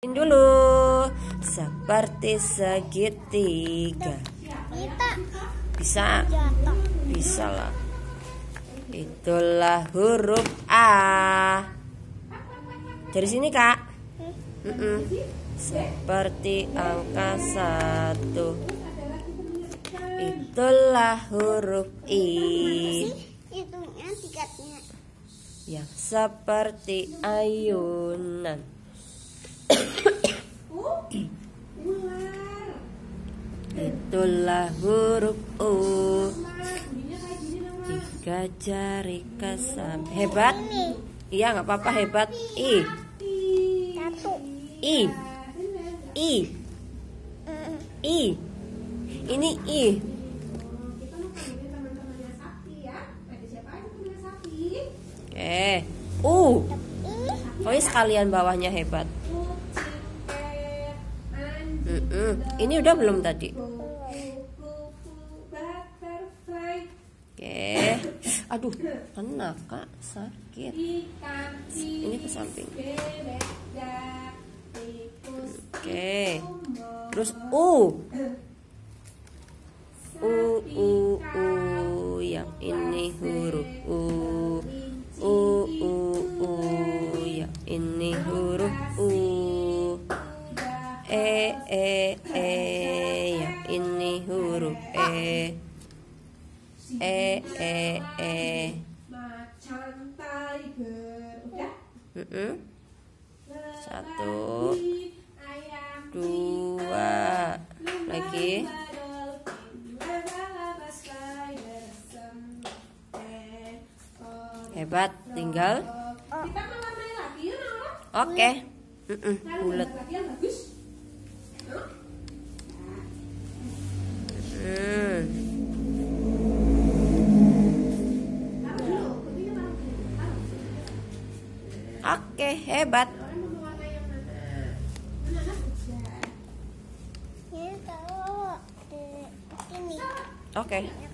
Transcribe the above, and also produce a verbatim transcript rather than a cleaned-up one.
Dulu seperti segitiga. Bisa, bisa lah. Itulah huruf A. Dari sini kak. Mm -mm. Seperti angka satu. Itulah huruf I. Yang seperti ayunan. Itulah huruf U. Tiga jari kesam. Hebat. Iya nggak apa-apa, hebat. I. I. I. I. Ini I. Oke. U. Oh sekalian bawahnya, hebat. Mm -mm. Ini udah belum tadi? Oke. Aduh, kena kak, sakit. Ini ke samping. Oke. Terus U. U U U, yang ini huruf U. U U U, yang ini huruf U. E E E, yang ini huruf E. E E E. Mm -mm. Satu, dua, lagi. Hebat, tinggal. Oke. Mm -mm. Bulat. Hmm. Oke, hebat. Oke.